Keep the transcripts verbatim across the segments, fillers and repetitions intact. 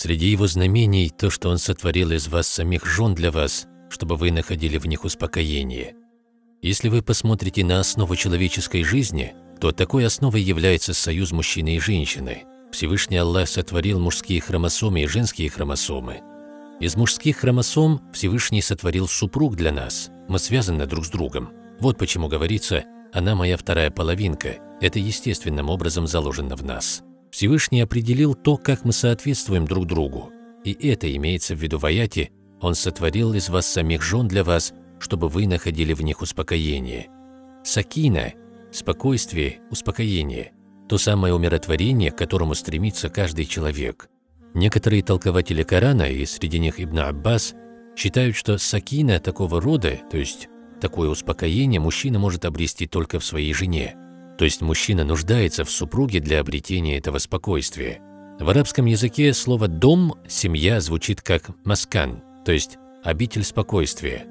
Среди его знамений то, что он сотворил из вас самих жен для вас, чтобы вы находили в них успокоение. Если вы посмотрите на основу человеческой жизни, то такой основой является союз мужчины и женщины. Всевышний Аллах сотворил мужские хромосомы и женские хромосомы. Из мужских хромосом Всевышний сотворил супруг для нас. Мы связаны друг с другом. Вот почему говорится: «Она моя вторая половинка». Это естественным образом заложено в нас. Всевышний определил то, как мы соответствуем друг другу. И это имеется в виду в аяте: «Он сотворил из вас самих жен для вас, чтобы вы находили в них успокоение». Сакина – спокойствие, успокоение – то самое умиротворение, к которому стремится каждый человек. Некоторые толкователи Корана, и среди них Ибн Аббас, считают, что сакина такого рода, то есть такое успокоение, мужчина может обрести только в своей жене. То есть мужчина нуждается в супруге для обретения этого спокойствия. В арабском языке слово «дом», «семья» звучит как «маскан», то есть обитель спокойствия.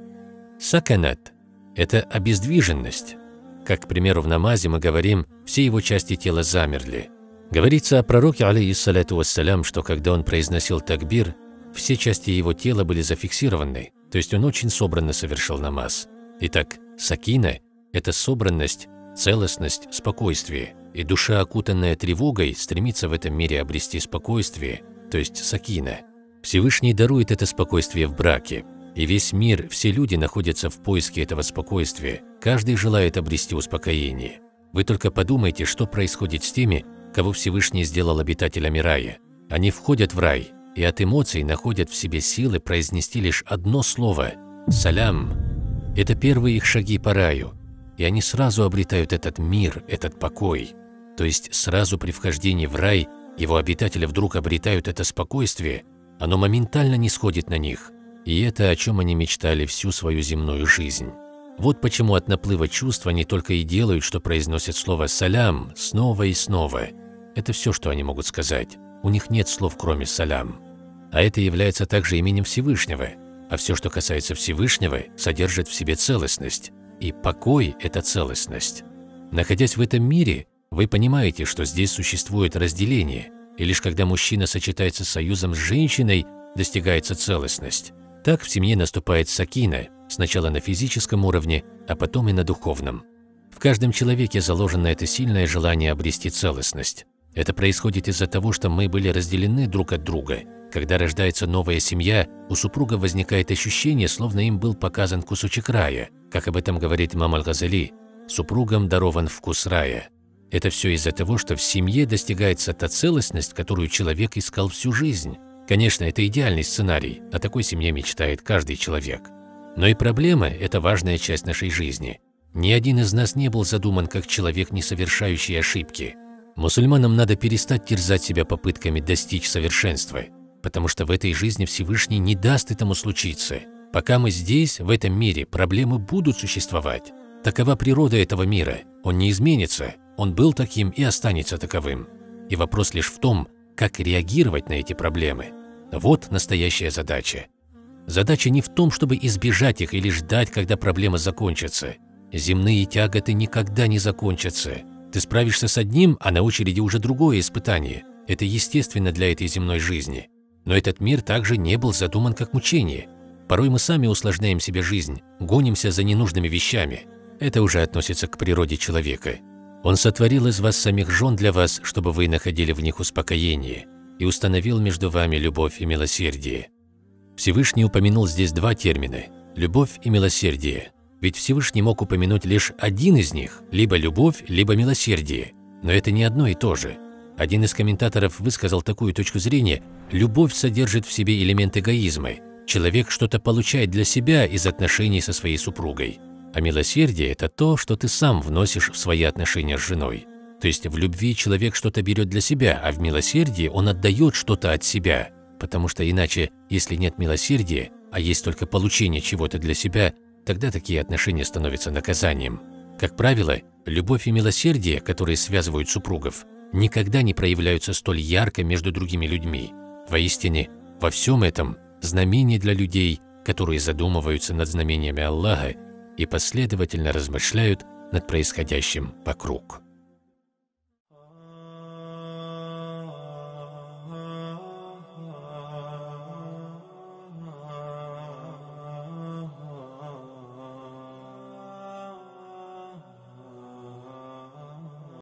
Саканат – это обездвиженность. Как, к примеру, в намазе мы говорим «все его части тела замерли». Говорится о пророке, алейхиссаляту вассалям, что когда он произносил такбир, все части его тела были зафиксированы, то есть он очень собранно совершил намаз. Итак, сакина – это собранность, целостность, спокойствие, и душа, окутанная тревогой, стремится в этом мире обрести спокойствие, то есть сакина. Всевышний дарует это спокойствие в браке, и весь мир, все люди находятся в поиске этого спокойствия, каждый желает обрести успокоение. Вы только подумайте, что происходит с теми, кого Всевышний сделал обитателями рая. Они входят в рай, и от эмоций находят в себе силы произнести лишь одно слово – «салям». Это первые их шаги по раю. И они сразу обретают этот мир, этот покой. То есть сразу при вхождении в рай его обитатели вдруг обретают это спокойствие, оно моментально не сходит на них. И это, о чем они мечтали всю свою земную жизнь. Вот почему от наплыва чувств они только и делают, что произносят слово «салям» снова и снова. Это все, что они могут сказать. У них нет слов, кроме «салям». А это является также именем Всевышнего. А все, что касается Всевышнего, содержит в себе целостность. И покой – это целостность. Находясь в этом мире, вы понимаете, что здесь существует разделение, и лишь когда мужчина сочетается союзом с женщиной, достигается целостность. Так в семье наступает сакина, сначала на физическом уровне, а потом и на духовном. В каждом человеке заложено это сильное желание обрести целостность. Это происходит из-за того, что мы были разделены друг от друга. Когда рождается новая семья, у супруга возникает ощущение, словно им был показан кусочек рая. Как об этом говорит имам Аль-Газали, супругам дарован вкус рая. Это все из-за того, что в семье достигается та целостность, которую человек искал всю жизнь. Конечно, это идеальный сценарий, о такой семье мечтает каждый человек. Но и проблема – это важная часть нашей жизни. Ни один из нас не был задуман как человек, не совершающий ошибки. Мусульманам надо перестать терзать себя попытками достичь совершенства, потому что в этой жизни Всевышний не даст этому случиться. Пока мы здесь, в этом мире, проблемы будут существовать. Такова природа этого мира, он не изменится, он был таким и останется таковым. И вопрос лишь в том, как реагировать на эти проблемы. Вот настоящая задача. Задача не в том, чтобы избежать их или ждать, когда проблема закончится. Земные тяготы никогда не закончатся. Ты справишься с одним, а на очереди уже другое испытание. Это естественно для этой земной жизни. Но этот мир также не был задуман как мучение. Порой мы сами усложняем себе жизнь, гонимся за ненужными вещами. Это уже относится к природе человека. Он сотворил из вас самих жен для вас, чтобы вы находили в них успокоение, и установил между вами любовь и милосердие. Всевышний упомянул здесь два термина – любовь и милосердие. Ведь Всевышний мог упомянуть лишь один из них – либо любовь, либо милосердие. Но это не одно и то же. Один из комментаторов высказал такую точку зрения: любовь содержит в себе элемент эгоизма. Человек что-то получает для себя из отношений со своей супругой. А милосердие – это то, что ты сам вносишь в свои отношения с женой. То есть в любви человек что-то берет для себя, а в милосердии он отдает что-то от себя. Потому что иначе, если нет милосердия, а есть только получение чего-то для себя, тогда такие отношения становятся наказанием. Как правило, любовь и милосердие, которые связывают супругов, никогда не проявляются столь ярко между другими людьми. Воистине, во всем этом знамение для людей, которые задумываются над знамениями Аллаха и последовательно размышляют над происходящим вокруг.